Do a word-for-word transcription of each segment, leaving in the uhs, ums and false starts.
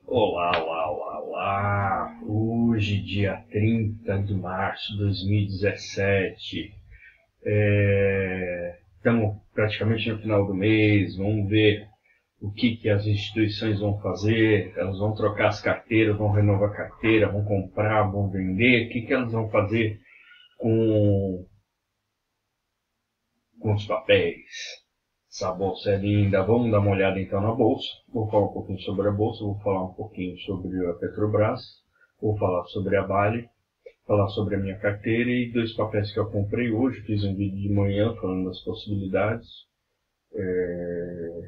Olá, olá, olá, olá! Hoje, dia trinta de março de dois mil e dezessete, é... estamos praticamente no final do mês. Vamos ver o que, que as instituições vão fazer. Elas vão trocar as carteiras, vão renovar a carteira, vão comprar, vão vender. O que, que elas vão fazer com, com os papéis? Essa bolsa é linda. Vamos dar uma olhada então na bolsa. Vou falar um pouquinho sobre a bolsa, vou falar um pouquinho sobre a Petrobras, vou falar sobre a Vale, falar sobre a minha carteira e dois papéis que eu comprei hoje. Fiz um vídeo de manhã falando das possibilidades. É...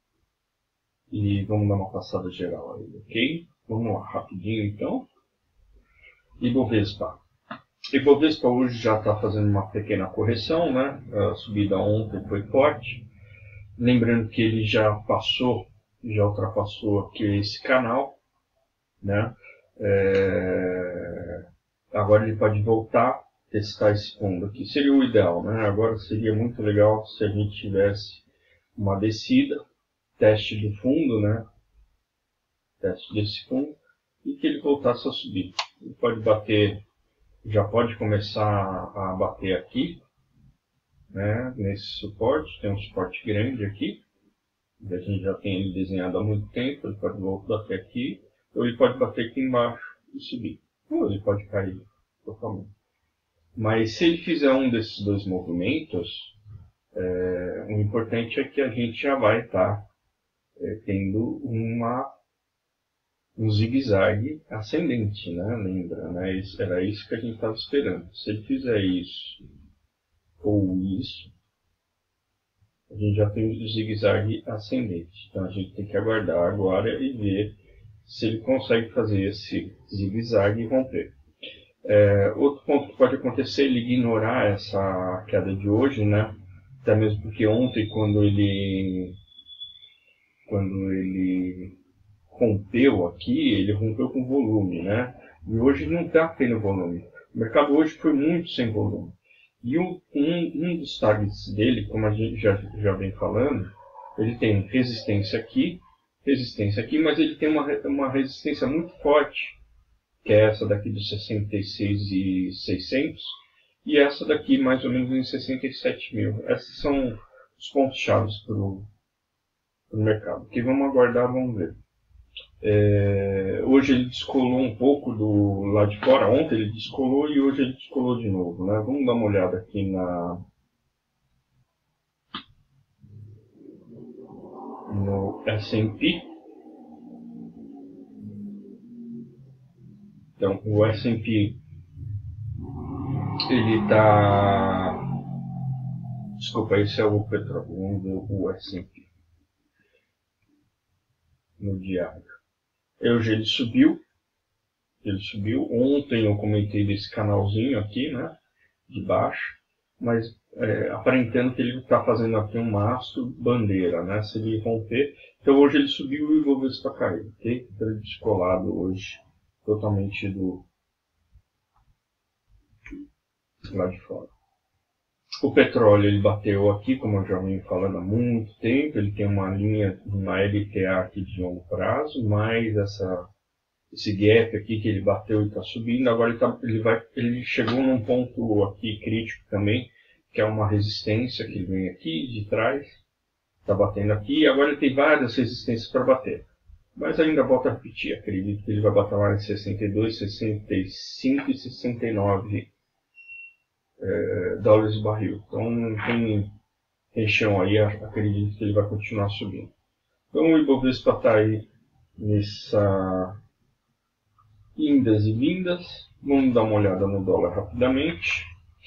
E vamos dar uma passada geral aí, ok? Vamos lá, rapidinho então. Ibovespa. Ibovespa hoje já está fazendo uma pequena correção, né? A subida ontem foi forte. Lembrando que ele já passou, já ultrapassou aqui esse canal, né? É... Agora ele pode voltar, testar esse fundo aqui. Seria o ideal, né? Agora seria muito legal se a gente tivesse uma descida, teste do fundo, né? Teste desse fundo, e que ele voltasse a subir. Ele pode bater, já pode começar a bater aqui, né? Nesse suporte, tem um suporte grande aqui. A gente já tem ele desenhado há muito tempo. Ele pode voltar até aqui, ou ele pode bater aqui embaixo e subir, ou ele pode cair totalmente. Mas se ele fizer um desses dois movimentos, é, o importante é que a gente já vai estar é, tendo uma, um zigue-zague ascendente, né? Lembra, né? Isso, era isso que a gente estava esperando. Se ele fizer isso ou isso, a gente já tem o zigue-zague ascendente. Então a gente tem que aguardar agora e ver se ele consegue fazer esse zigue-zague e romper. É, outro ponto que pode acontecer é ele ignorar essa queda de hoje, né? Até mesmo porque ontem, quando ele, quando ele rompeu aqui, ele rompeu com volume, né? E hoje não está tendo volume. O mercado hoje foi muito sem volume. E um, um, um dos targets dele, como a gente já, já vem falando, ele tem resistência aqui, resistência aqui, mas ele tem uma, uma resistência muito forte, que é essa daqui dos sessenta e seis mil e seiscentos, e essa daqui mais ou menos em sessenta e sete mil. Esses são os pontos-chave para o mercado. Que vamos aguardar, vamos ver. É, hoje ele descolou um pouco do lado de fora. Ontem ele descolou e hoje ele descolou de novo, né? Vamos dar uma olhada aqui na no S and P. Então o S and P ele está, desculpa, esse é o petróleo. Vamos ver o S and P no diário. Hoje ele subiu. Ele subiu. Ontem eu comentei desse canalzinho aqui, né? De baixo. Mas é, aparentando que ele está fazendo aqui um mastro bandeira, né? Se ele romper. Então hoje ele subiu e o Ibovespa caiu, ok? Então ele descolado hoje. Totalmente do lá de fora. O petróleo ele bateu aqui, como eu já venho falando há muito tempo. Ele tem uma linha, uma L T A aqui de longo prazo, mais essa, esse gap aqui que ele bateu e está subindo. Agora ele, tá, ele, vai, ele chegou num ponto aqui crítico também, que é uma resistência que ele vem aqui de trás, está batendo aqui. E agora ele tem várias resistências para bater. Mas ainda volto a repetir, acredito que ele vai bater lá em sessenta e dois, sessenta e cinco e sessenta e nove é, dólares o barril. Então tem, tem chão aí, acredito que ele vai continuar subindo. Então o Ibovespa está aí nessa indas e vindas. Vamos dar uma olhada no dólar rapidamente.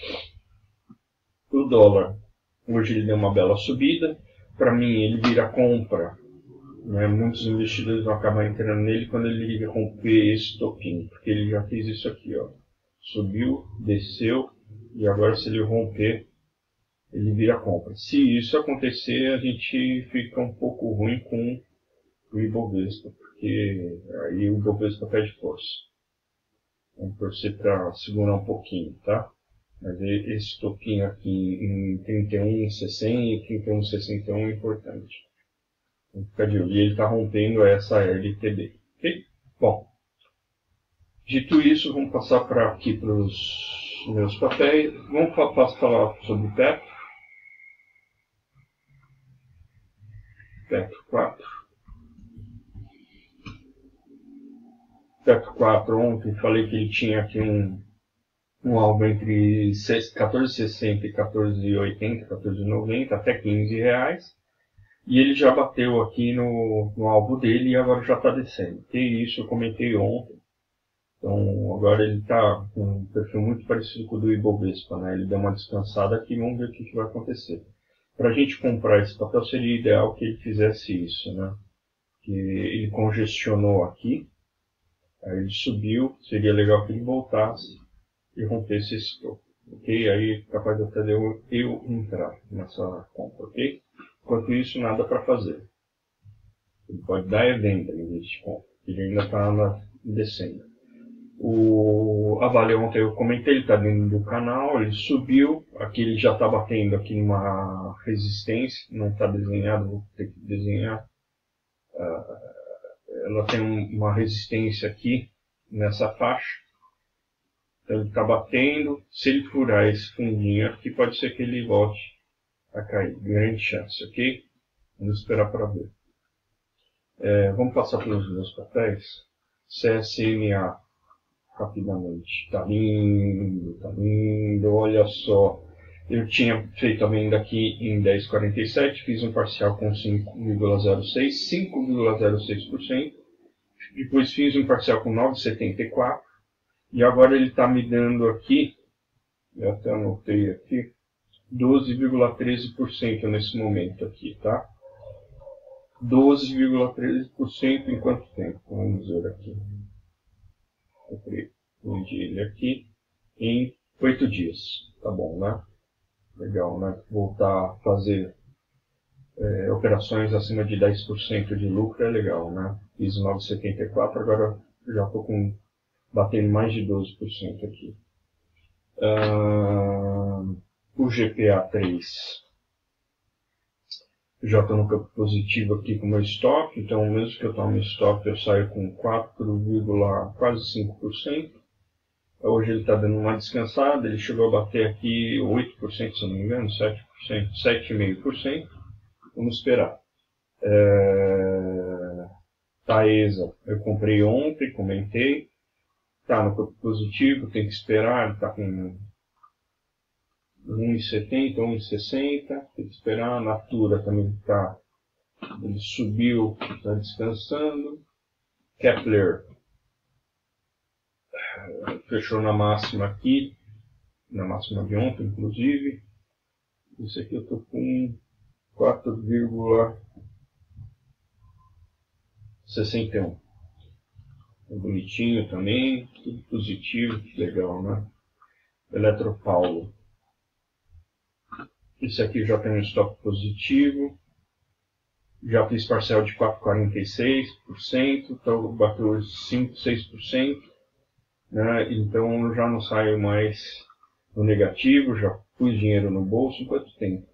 O dólar, hoje ele deu uma bela subida. Para mim ele vira compra. Né? Muitos investidores vão acabar entrando nele quando ele romper esse toquinho, porque ele já fez isso aqui, ó. Subiu, desceu, e agora se ele romper, ele vira compra. Se isso acontecer, a gente fica um pouco ruim com o Ibovespa, porque aí o Ibovespa perde força. Vamos torcer para segurar um pouquinho, tá? Mas esse toquinho aqui em trinta e um vírgula sessenta e trinta e um vírgula sessenta e um é importante. E ele está rompendo essa L T B. Ok? Bom, dito isso, vamos passar para aqui para os meus papéis. Vamos falar sobre Petro. Petro quatro. Petro quatro, ontem falei que ele tinha aqui um, um alvo entre quatorze e sessenta e quatorze e oitenta, quatorze e noventa, até quinze reais. E ele já bateu aqui no, no alvo dele e agora já está descendo. Que isso eu comentei ontem. Então agora ele está com um perfil muito parecido com o do Ibovespa, né? Ele deu uma descansada aqui, vamos ver o que, que vai acontecer. Para a gente comprar esse papel seria ideal que ele fizesse isso, né? Que ele congestionou aqui, aí ele subiu, seria legal que ele voltasse e rompesse esse topo, ok? Aí é capaz de até eu, eu entrar nessa compra, ok? Enquanto isso, nada para fazer. Ele pode dar a venda em vez de compra, ele ainda está descendo. O a Vale ontem eu comentei, ele está dentro do canal, ele subiu, aqui ele já está batendo aqui numa resistência, não está desenhado, vou ter que desenhar. Uh, ela tem uma resistência aqui nessa faixa, então ele está batendo. Se ele furar esse fundinho aqui, pode ser que ele volte a cair, grande chance, ok? Vamos esperar para ver. É, vamos passar pelos meus papéis. C S N A, rapidamente. Tá lindo, tá lindo, olha só. Eu tinha feito a venda aqui em dez vírgula quarenta e sete, fiz um parcial com cinco vírgula zero seis, cinco vírgula zero seis por cento. Depois fiz um parcial com nove vírgula setenta e quatro. E agora ele está me dando aqui, eu até anotei aqui, doze vírgula treze por cento nesse momento aqui, tá? doze vírgula treze por cento em quanto tempo? Vamos ver aqui. Eu vendi ele aqui em oito dias. Tá bom, né? Legal, né? Voltar a fazer é, operações acima de dez por cento de lucro é legal, né? Fiz nove vírgula setenta e quatro, agora já estou com batendo mais de doze por cento aqui. Uh, o G P A três. Já estou no campo positivo aqui com o meu stop, então mesmo que eu tome stop eu saio com quatro, quase cinco por cento. Hoje ele está dando uma descansada, ele chegou a bater aqui oito por cento, se não me engano, sete por cento, sete vírgula cinco por cento. Vamos esperar. É... Taesa, eu comprei ontem, comentei. Está no campo positivo, tem que esperar, ele está com um vírgula setenta, um vírgula sessenta, tem que esperar. A Natura também está, ele subiu, está descansando. Kepler fechou na máxima aqui, na máxima de ontem, inclusive. Isso aqui eu estou com quatro vírgula sessenta e um. É bonitinho também, tudo positivo, legal, né? Eletropaulo. Esse aqui já tem um stop positivo. Já fiz parcial de quatro vírgula quarenta e seis por cento, então bateu cinco, seis por cento. Né? Então já não saio mais no negativo, já pus dinheiro no bolso. Em quanto tempo?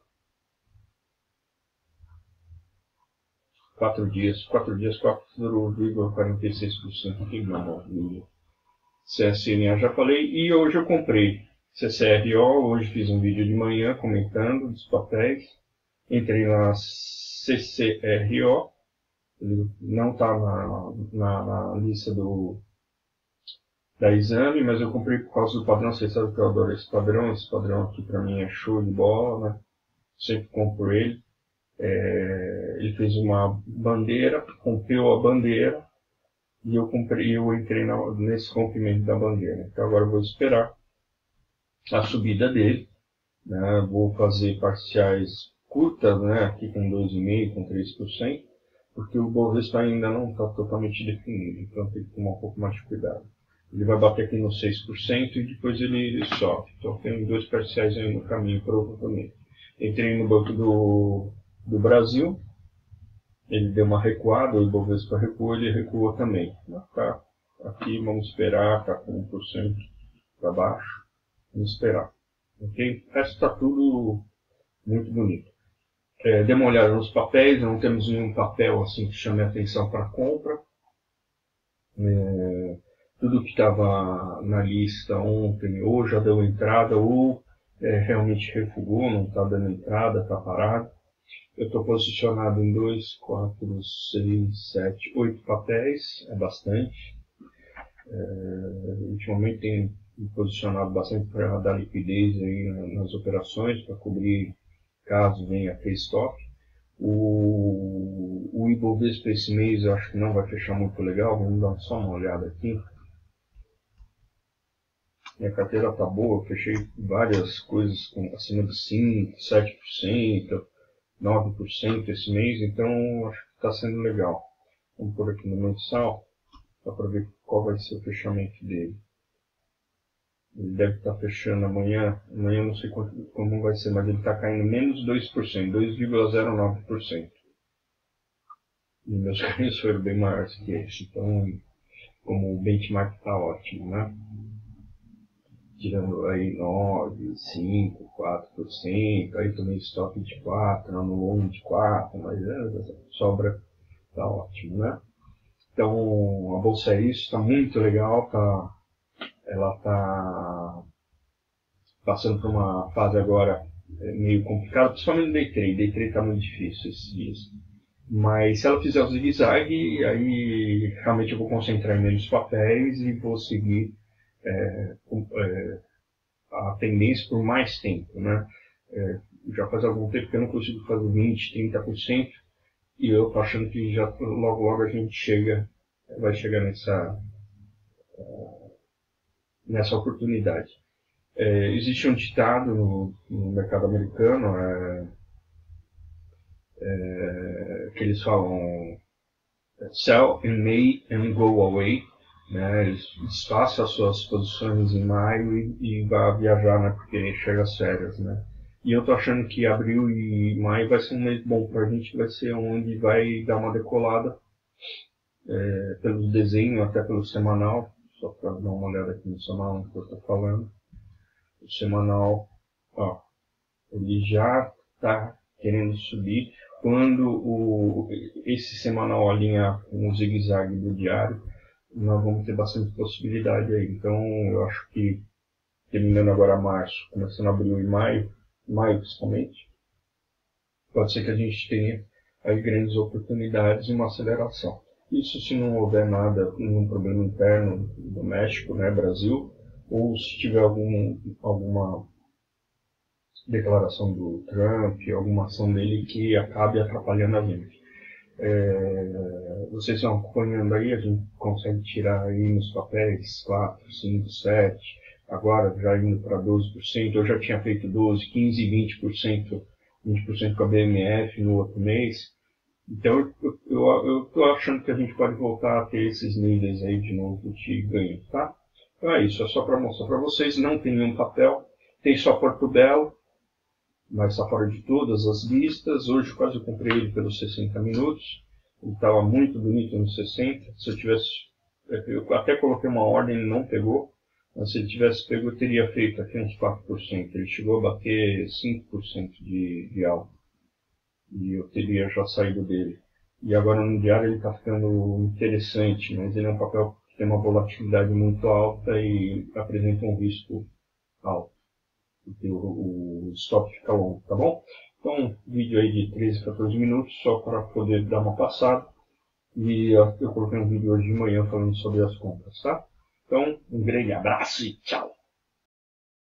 Quatro dias, quatro dias, quatro vírgula quarenta e seis por cento. Que maravilha. C S N A já falei, e hoje eu comprei C C R O, hoje fiz um vídeo de manhã comentando dos papéis. Entrei na C C R O, ele não está na, na, na lista do da exame, mas eu comprei por causa do padrão. Vocês sabem que eu adoro esse padrão. Esse padrão aqui para mim é show de bola, né? Sempre compro ele. É, ele fez uma bandeira, rompeu a bandeira e eu comprei, eu entrei na, nesse rompimento da bandeira. Então agora eu vou esperar a subida dele, né? Vou fazer parciais curtas, né? Aqui com dois vírgula cinco por cento, com três por cento, porque o Bovespa ainda não está totalmente definido, então tem que tomar um pouco mais de cuidado. Ele vai bater aqui no seis por cento e depois ele sobe. Então tem dois parciais aí no caminho, provavelmente. Entrei no Banco do, do Brasil, ele deu uma recuada, o Ibovespa recuou, ele recuou também. Tá aqui, vamos esperar, está com um por cento para baixo, vamos esperar. Ok? O resto está tudo muito bonito. É, dê uma olhada nos papéis, não temos nenhum papel assim que chame a atenção para compra. É, tudo que estava na lista ontem ou já deu entrada ou é, realmente refugou, não está dando entrada, está parado. Eu estou posicionado em dois, quatro, seis, sete, oito papéis, é bastante. É, ultimamente tenho me posicionado bastante para dar liquidez aí nas operações, para cobrir caso venha ter stop. O, o Ibovespa esse mês eu acho que não vai fechar muito legal, vamos dar só uma olhada aqui. Minha carteira tá boa, eu fechei várias coisas com acima de cinco, sete por cento, nove por cento esse mês, então acho que está sendo legal. Vamos por aqui no mensal, só para ver qual vai ser o fechamento dele. Ele deve estar fechando amanhã, amanhã eu não sei quanto, como vai ser, mas ele está caindo menos dois por cento, dois vírgula zero nove por cento. E meus ganhos foram bem maiores que esse, então como o benchmark está ótimo, né? Tirando aí nove, cinco, quatro por cento, aí também estoque de quatro, no longo de quatro, mas é, sobra tá ótimo, né? Então a bolsa é isso, está muito legal, tá, ela está passando por uma fase agora meio complicada, principalmente no day trade, day trade está muito difícil esses dias. Mas se ela fizer o zigue-zague, aí realmente eu vou concentrar em menos papéis e vou seguir é, é, a tendência por mais tempo, né? É, já faz algum tempo que eu não consigo fazer vinte, trinta por cento e eu estou achando que já logo logo a gente chega, vai chegar nessa, nessa oportunidade. É, existe um ditado no, no mercado americano é, é, que eles falam sell in May and go away, né? Desfaça as suas posições em maio e, e vá viajar, né? Porque chega as férias, né? E eu tô achando que abril e maio vai ser um mês bom pra gente, vai ser onde vai dar uma decolada é, pelo desenho, até pelo semanal, só para dar uma olhada aqui no semanal que eu tô falando. O semanal, ó, ele já tá querendo subir. Quando o, esse semanal alinha com o zigue-zague do diário, nós vamos ter bastante possibilidade aí. Então, eu acho que, terminando agora março, começando abril e maio, maio principalmente, pode ser que a gente tenha aí grandes oportunidades e uma aceleração. Isso se não houver nada, nenhum problema interno doméstico, né, Brasil, ou se tiver algum, alguma declaração do Trump, alguma ação dele que acabe atrapalhando a gente. É, vocês estão acompanhando aí, a gente consegue tirar aí nos papéis quatro, cinco, sete, agora já indo para doze por cento, eu já tinha feito doze, quinze, vinte por cento, vinte por cento com a B M F no outro mês. Então eu estou achando que a gente pode voltar a ter esses níveis aí de novo de ganho, tá? Então é isso, é só para mostrar para vocês, não tem nenhum papel, tem só Porto Belo, mas está fora de todas as listas. Hoje quase eu comprei ele pelos sessenta minutos. Ele estava muito bonito nos sessenta. Se eu tivesse, eu até coloquei uma ordem, ele não pegou. Mas se ele tivesse pego, eu teria feito aqui uns quatro por cento. Ele chegou a bater cinco por cento de, de alta. E eu teria já saído dele. E agora no diário ele está ficando interessante, mas ele é um papel que tem uma volatilidade muito alta e apresenta um risco alto. Porque o, o stop fica longo, tá bom? Então, vídeo aí de treze, quatorze minutos, só para poder dar uma passada. E ó, eu coloquei um vídeo hoje de manhã falando sobre as compras, tá? Então, um grande abraço e tchau!